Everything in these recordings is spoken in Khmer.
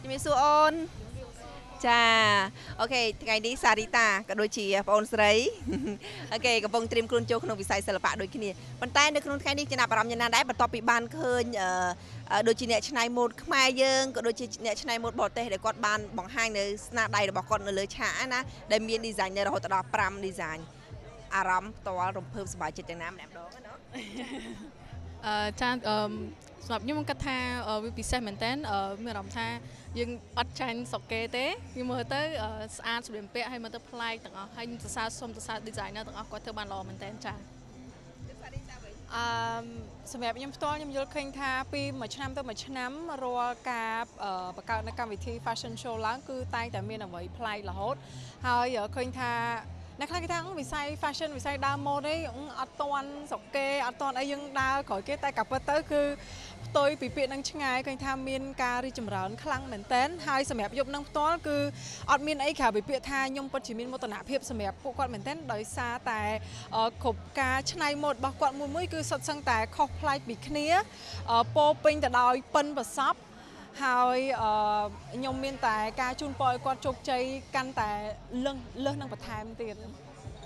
ជំរាបសួរអូនចាអូខេថ្ងៃនេះសារីតាក៏ដូចជាបងអូនស្រីអូខេកំពុងត្រៀមខ្លួនចូលក្នុងវិស័យសិល្បៈដូចគ្នាប៉ុន្តែនៅក្នុងថ្ងៃនេះចំណាប់អារម្មណ៍យ៉ាងណាដែរបន្ទាប់ពីបានឃើញដូចជាអ្នកច្នៃម៉ូដខ្មែរយើងក៏ដូចជាអ្នកច្នៃម៉ូដបរទេសដែលគាត់បានបង្ហាញនៅស្នាដៃរបស់គាត់នៅលើឆាកណាដែលមាន designer រហូតដល់5 design អារម្មណ៍ផ្ទាល់រំភើបសប្បាយចិត្តយ៉ាងណាម្នាក់ម្ដងណាចាសម្រាប់ខ្ញុំគាត់ថាវាពិសេសមែនតើមានអារម្មណ៍ថាយើងអត់ចាញ់ស្រុកគេទេយើងមើលទៅស្អាតសម្លៀកបំពាក់ហើយមើលទៅប្លែកទាំងអស់ហើយសរសើរសុំសរសើរ designer ទាំងអស់គាត់ធ្វើបានល្អមែនតើចាអឺសម្រាប់ខ្ញុំផ្ទាល់ខ្ញុំយល់ឃើញថាពីមួយឆ្នាំទៅមួយឆ្នាំរាល់ការបង្កើតនៅកម្មវិធី fashion show ឡើងគឺតែងតែមានអ្វីប្លែករហូតហើយឃើញថាអ្នកខ្លះគេថាវិស័យ fashion វិស័យដើមម៉ូដនេះអត់តន់ស្រុកគេអត់តន់អីយើងដើរក្រោយគេតែកាពិតទៅគឺផ្ទុយពីពាក្យនឹងឆ្ងាយឃើញថាមានការរីចម្រើនខ្លាំងមែនទែនហើយសម្រាប់យប់នឹងផ្ទាល់គឺអត់មានអីក្រៅពីពាក្យថាខ្ញុំពិតជាមានមោទនភាពសម្រាប់ពួកគាត់មែនទែនដោយសារតែគ្រប់ការច្នៃម៉ូដរបស់គាត់មួយគឺសុទ្ធសឹងតែខុសប្លែកពីគ្នាពោពេញទៅដោយប៉ិនប្រសប់ហើយខ្ញុំមានតែការជូនពរឲ្យគាត់ជោគជ័យកាន់តែលើសនឹងបន្ថែមទៀតអូន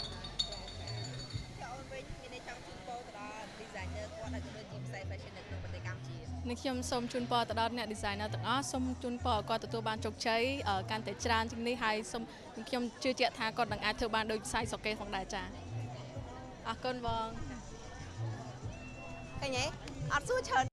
វិញមានអ្នកចង់ជូនពរទៅដល់ designer គាត់ហើយក៏ដូចជាវិស័យ fashion នៅក្នុងប្រទេសកម្ពុជានេះខ្ញុំសូមជូនពរទៅដល់អ្នក designer ទាំងអស់សូមជូនពរឲ្យគាត់ទទួលបានជោគជ័យកាន់តែច្រើនជាងនេះហើយសូមខ្ញុំជឿជាក់ថាគាត់នឹងអាចធ្វើបានដូចវិស័យស្រុកគេផងដែរចាអរគុណបងឃើញទេអត់សួរច្រើន